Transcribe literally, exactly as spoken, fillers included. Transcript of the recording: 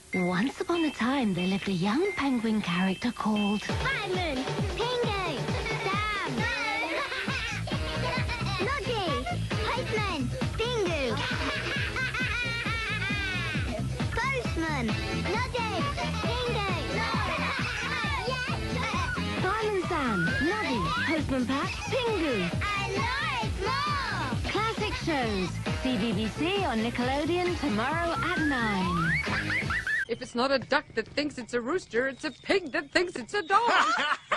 Once upon a time, there lived a young penguin character called... Simon! Pingu! Sam! Noddy! Postman! Pingu! Postman! Noddy! Pingu! Yes! Simon, Sam, Noddy, Postman Pat, Pingu. And loads more! Classic shows. C B B C on Nickelodeon tomorrow at nine. If it's not a duck that thinks it's a rooster, it's a pig that thinks it's a dog.